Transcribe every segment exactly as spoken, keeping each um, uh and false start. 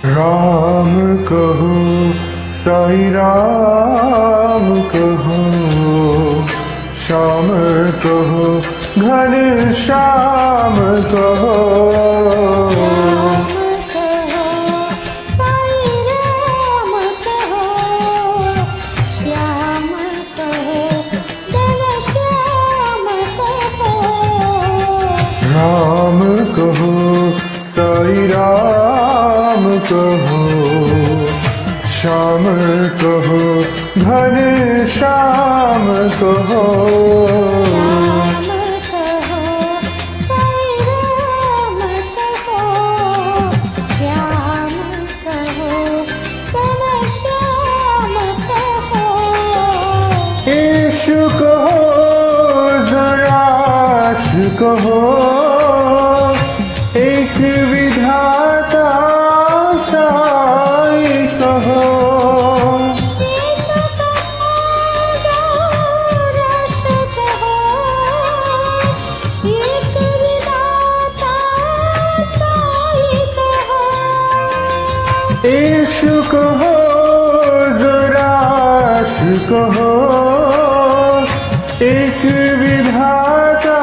राम कहो साईं राम कहो, श्याम कहो घन श्याम कहो। राम कहो साईं राम कहो, श्याम कहो घन श्याम कहो। ईशु कहो जराश कहो, एक विधाता साईं कहो। ईशु कहो जराश कहो, एक विधाता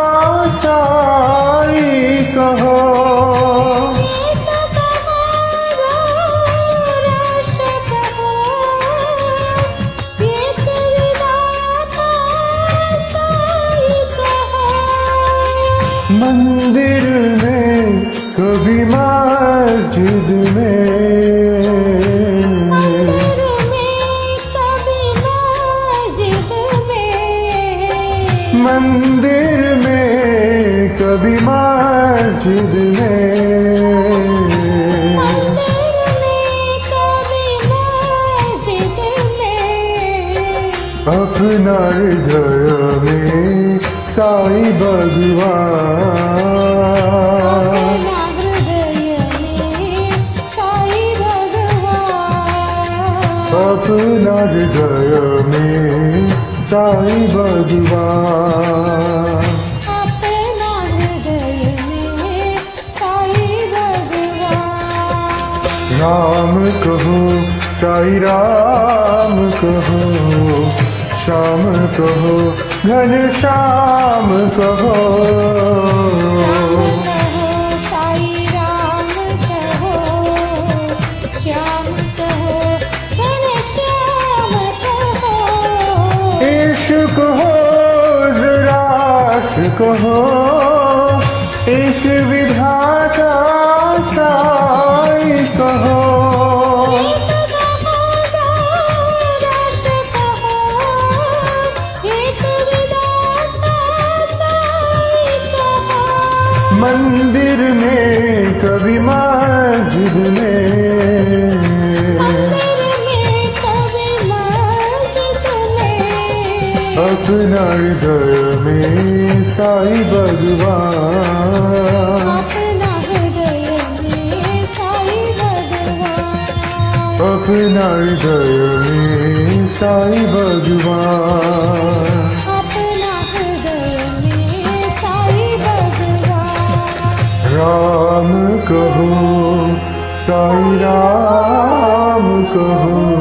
साईं कहो। मंदिर में कभी मस्जिद में, मंदिर में कभी मस्जिद में, अपना हृदय में साईं भगवान, अपना हृदय में साईं भगवान, अपना हृदय में साईं भगवान। राम कहो साईं राम कहो, श्याम कहो घन श्याम कहो। ईशु कहो जराश कहो, एक विधाता साईं कहो। मंदिर में कभी मस्जिद में, अपना हृदय में साईं भगवान, अपना हृदय में साईं भगवान, अपना हृदय में साईं भगवान, अपना हृदय में साईं भगवान। राम कहो साईं राम कहो,